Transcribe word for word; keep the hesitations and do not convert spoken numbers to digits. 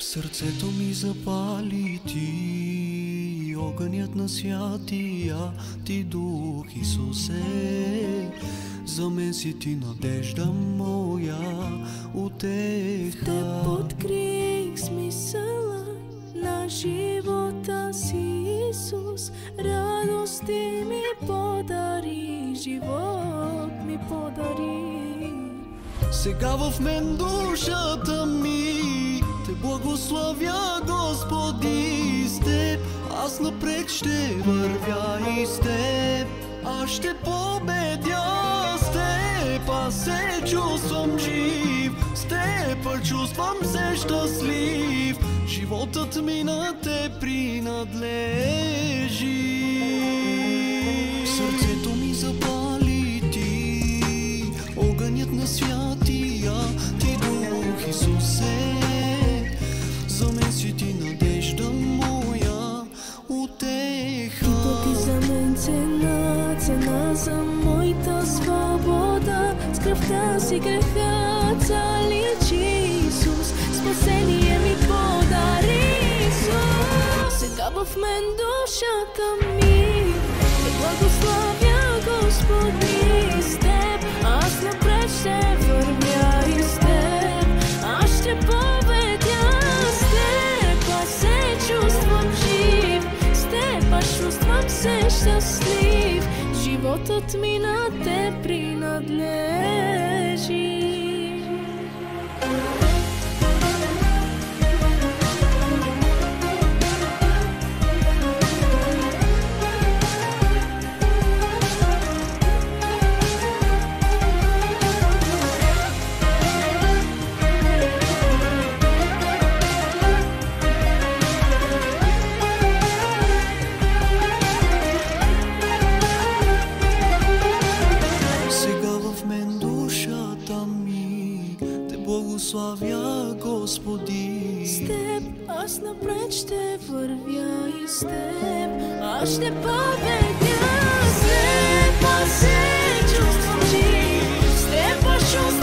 сърцето ми запали ти, огънят на святия ти дух, Исусе. За мен си ти надежда моя, утеха. В теб открих смисъла на живота си, Исус. Радост ти ми подари, живот ми подари. Сега в мен душата ми те благославя, Господи. С теб аз напред ще вървя и с теб аз ще победя. С теб аз се чувствам жив, с теб чувствам се щастлив. Животът ми на теб принадлежи. Сърцето ми запали ти, огънят на святия ти дух, Исусе. За мен си ти надежда моя, утеха. Ти за мен цена, цена за моята свобода. С кръвта си греха заличи, Исус. Спасение ми подари, Исус. Сега в мен душата ми те благославя, Господи. С теб аз напред ще вървя и с теб аз ще победя. С теб аз се чувствам жив, с теб аз чувствам се щастлив. Животът ми на теб принадлежи. Благославя, Господи. С теб аз напред ще вървя и с теб аз ще победя. С теб аз се чувствам жив, с теб аз чувствам